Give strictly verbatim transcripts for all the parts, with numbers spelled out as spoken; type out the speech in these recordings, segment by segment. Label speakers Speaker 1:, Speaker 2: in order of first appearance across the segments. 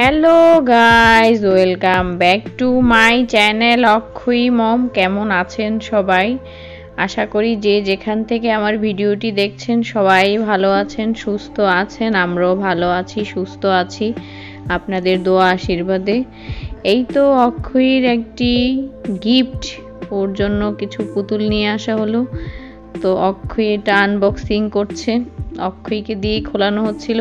Speaker 1: Hello guys, welcome back to my channel Akshayi mom. কেমন আছেন সবাই? আশা করি যে যেখান থেকে আমার ভিডিওটি দেখছেন সবাই ভালো আছেন, সুস্থ আছেন। আমরাও ভালো আছি, সুস্থ আছি আপনাদের দোয়া আশীর্বাদে। এই তো অক্ষয়ীর একটি গিফট, ওর জন্য কিছু পুতুল নিয়ে আসা হলো। তো অক্ষয় এটা আনবক্সিং করছে, অক্ষয়কে দিয়ে খোলানো হচ্ছিল।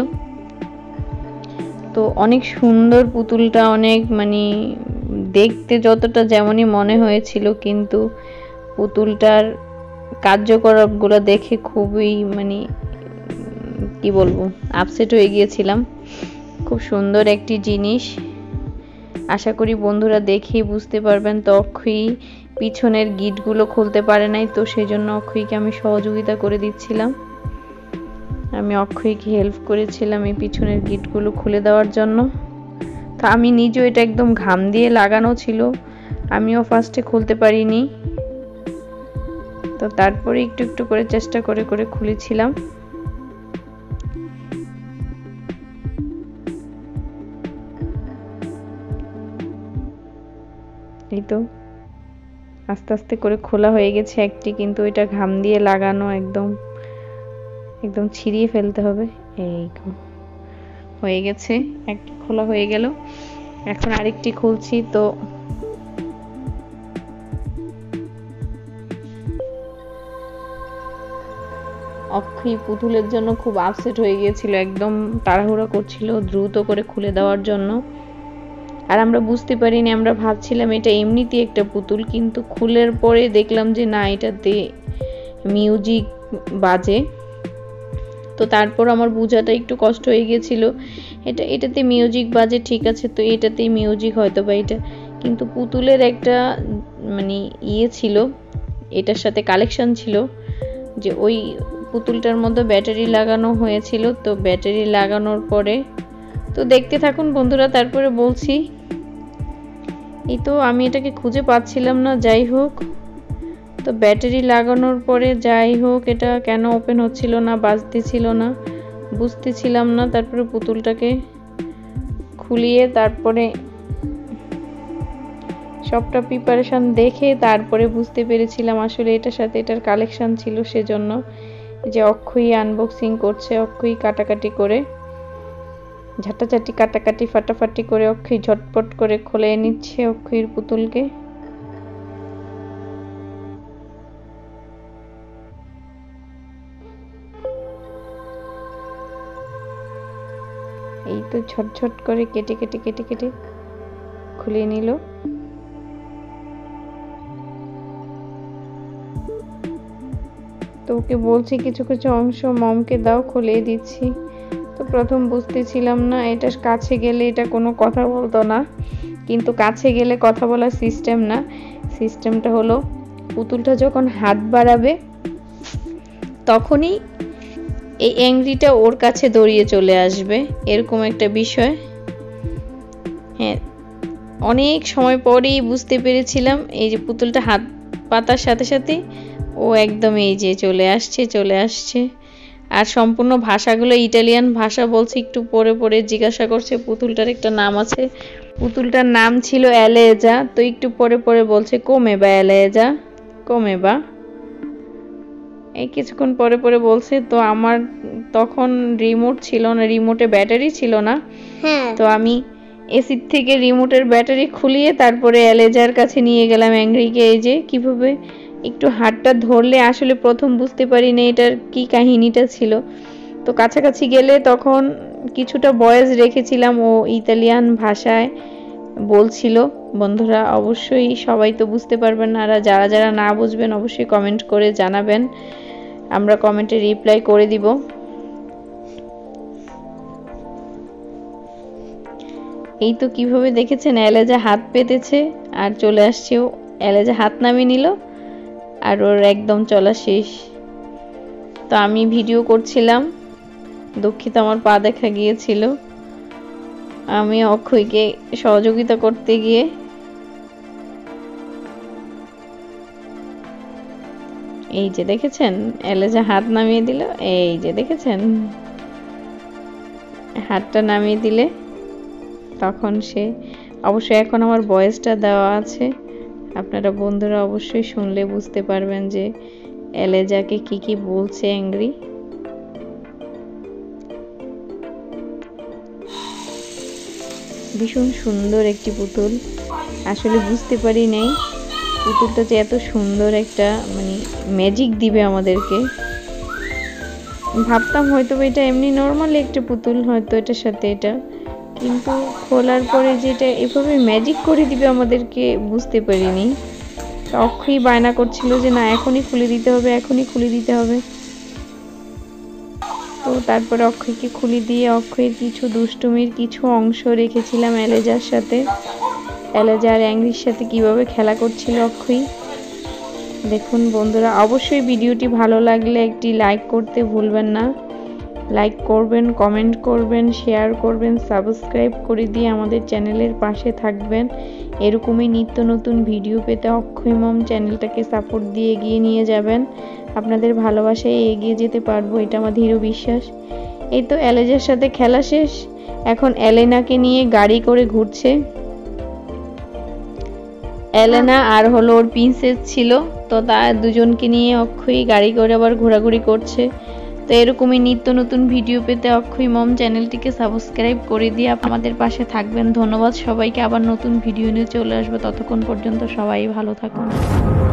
Speaker 1: তো অনেক সুন্দর পুতুলটা, অনেক মানে দেখতে যতটা যেমনই মনে হয়েছিল, কিন্তু পুতুলটার কার্যকলাপগুলো দেখে খুবই মানে কি বলবো, আপসেট হয়ে গিয়েছিলাম। খুব সুন্দর একটি জিনিস, আশা করি বন্ধুরা দেখেই বুঝতে পারবেন। তো অক্ষয়ী পিছনের গিটগুলো খুলতে পারে নাই, তো সেই জন্য অক্ষয়ীকে আমি সহযোগিতা করে দিচ্ছিলাম। আমি অক্ষয়কে হেল্প করেছিলাম এই পিছনের গিটগুলো খুলে দেওয়ার জন্য। তো আমি নিজেও এটা একদম ঘাম দিয়ে লাগানো ছিল, আমিও ফার্স্টে খুলতে পারিনি। তো তারপরে একটু একটু করে চেষ্টা করে করে খুলেছিলাম। এই তো আস্তে আস্তে করে খোলা হয়ে গেছে একটি, কিন্তু এটা ঘাম দিয়ে লাগানো, একদম একদম ছিঁড়িয়ে ফেলতে হবে। এই হয়ে গেছে, একটি খোলা হয়ে গেল। এখন আরেকটি খুলছি। তো অক্ষয় পুতুলের জন্য খুব আপসেট হয়ে গিয়েছিল, একদম তাড়াহুড়া করছিল দ্রুত করে খুলে দেওয়ার জন্য। আর আমরা বুঝতে পারিনি, আমরা ভাবছিলাম এটা এমনিতেই একটা পুতুল, কিন্তু খুলের পরে দেখলাম যে না, এটাতে মিউজিক বাজে। তো তারপর আমার বোঝাটা একটু কষ্ট হয়ে গিয়েছিল, এটা এটাতে মিউজিক বাজে ঠিক আছে, তো এটাতেই মিউজিক হয়তো বা এটা, কিন্তু পুতুলের একটা মানে ইয়ে ছিল, এটার সাথে কালেকশন ছিল যে ওই পুতুলটার মধ্যে ব্যাটারি লাগানো হয়েছিল। তো ব্যাটারি লাগানোর পরে তো দেখতে থাকুন বন্ধুরা, তারপরে বলছি। এই তো আমি এটাকে খুঁজে পাচ্ছিলাম না, যাই হোক। তো ব্যাটারি লাগানোর পরে যাই হোক, এটা কেন ওপেন হচ্ছিল না, বাজতেছিল না, বুঝতেছিলাম না। তারপরে পুতুলটাকে খুলিয়ে তারপরে সবটা প্রিপারেশন দেখে তারপরে বুঝতে পেরেছিলাম আসলে এটার সাথে এটার কালেকশন ছিল। সেজন্য যে অক্ষয়ী আনবক্সিং করছে, অক্ষয়ী কাটাকাটি করে, ঝাঁটাঝাটি কাটাকাটি ফাটাফাটি করে অক্ষয়ী ঝটপট করে খুলে নিচ্ছে অক্ষয়ীর পুতুলকে। এই তো ঝটঝট করে কেটে কেটে কেটে কেটে খুলে নিল। তো ওকে বলছি কিছু কিছু অংশ মমকে দাও, খুলে দিচ্ছি। তো প্রথম বুঝতেছিলাম না, এটা কাছে গেলে এটা কোনো কথা বলতো না, কিন্তু কাছে গেলে কথা বলার সিস্টেম না। সিস্টেমটা হলো পুতুলটা যখন হাত বাড়াবে তখনই এই অ্যাংরিটা ওর কাছে দৌড়িয়ে চলে আসবে, এরকম একটা বিষয়। হ্যাঁ, অনেক সময় পরেই বুঝতে পেরেছিলাম, এই যে পুতুলটা হাত পাতার সাথে সাথে ও একদম এই যে চলে আসছে চলে আসছে। আর সম্পূর্ণ ভাষাগুলো ইটালিয়ান ভাষা বলছে, একটু পরে পরে জিজ্ঞাসা করছে। পুতুলটার একটা নাম আছে, পুতুলটার নাম ছিল অ্যালেজা। তো একটু পরে পরে বলছে কোমেবা অ্যালেজা, কোমেবা, এই কিছুক্ষণ পরে পরে বলছে। তো আমার তখন রিমোট ছিল না, রিমোটে ব্যাটারি ছিল না। তো আমি এসির থেকে রিমোটের ব্যাটারি খুলিয়ে তারপরে অ্যালেজার কাছে নিয়ে গেলাম অ্যাংরিকে। এই যে কিভাবে একটু হাতটা ধরলে আসলে প্রথম বুঝতে পারি না এটার কি কাহিনীটা ছিল। তো কাছাকাছি গেলে তখন কিছুটা ভয়েস রেখেছিলাম, ও ইতালিয়ান ভাষায় বলছিল। বন্ধুরা অবশ্যই সবাই তো বুঝতে পারবেন না, আর যারা যারা না বুঝবেন অবশ্যই কমেন্ট করে জানাবেন, আমরা কমেন্টে রিপ্লাই করে দিব। এই তো কিভাবে দেখেছেন, অ্যালেজা হাত পেতেছে আর চলে আসছে, ও অ্যালেজা হাত নামিয়ে নিল আর ওর একদম চলা শেষ। তো আমি ভিডিও করছিলাম, দুঃখিত আমার পা দেখা গিয়েছিল। আমি অক্ষয়কে সহযোগিতা করতে গিয়ে এই যে দেখেছেন অ্যালেজা হাত নামিয়ে দিল, এই যে দেখেছেন হাতটা নামিয়ে দিলে তখন সে অবশ্যই এখন আমার ভয়েসটা দেওয়া আছে, আপনারা বন্ধুরা অবশ্যই শুনলে বুঝতে পারবেন যে এলেজাকে কি কি বলছে অ্যাংরি। ভীষণ সুন্দর একটি পুতুল, আসলে বুঝতে পারি নাই পুতুলটা যে এত সুন্দর একটা মানে ম্যাজিক দিবে আমাদেরকে। ভাবতাম হয়তো এটা এমনি নর্মালি একটা পুতুল, হয়তো এটার সাথে এটা, কিন্তু খোলার পরে যেটা এভাবে ম্যাজিক করে দিবে আমাদেরকে বুঝতে পারিনি। অক্ষয় বায়না করছিল যে না এখনই খুলে দিতে হবে, এখনই খুলে দিতে হবে। তো তারপরে অক্ষয়কে খুলে দিয়ে অক্ষয়ের কিছু দুষ্টুমির কিছু অংশ রেখেছিলাম এলেজার সাথে। এলেজা আর অ্যাংরির সাথে কিভাবে খেলা করছিল অক্ষয় দেখুন বন্ধুরা। অবশ্যই ভিডিওটি ভালো লাগলে একটি লাইক করতে ভুলবেন না, লাইক করবেন, কমেন্ট করবেন, শেয়ার করবেন, সাবস্ক্রাইব করে দিয়ে আমাদের চ্যানেলের পাশে থাকবেন। এরকমই নিত্য নতুন ভিডিও পেতে অক্ষয় মম চ্যানেলটাকে সাপোর্ট দিয়ে এগিয়ে নিয়ে যাবেন। আপনাদের ভালোবাসায় এগিয়ে যেতে পারবো, এটা আমার দৃঢ় বিশ্বাস। এই তো এলেজার সাথে খেলা শেষ, এখন এলেনাকে নিয়ে গাড়ি করে ঘুরছে। এলেনা আর হলো ওর প্রিন্সেস ছিল, তো তার দুজনকে নিয়ে অক্ষয় গাড়ি করে আবার ঘোরাঘুরি করছে। তো এরকমই নিত্য নতুন ভিডিও পেতে অক্ষয় মম চ্যানেলটিকে সাবস্ক্রাইব করে দিয়ে আমাদের পাশে থাকবেন। ধন্যবাদ সবাইকে, আবার নতুন ভিডিও নিয়ে চলে আসবো, ততক্ষণ পর্যন্ত সবাই ভালো থাকুন।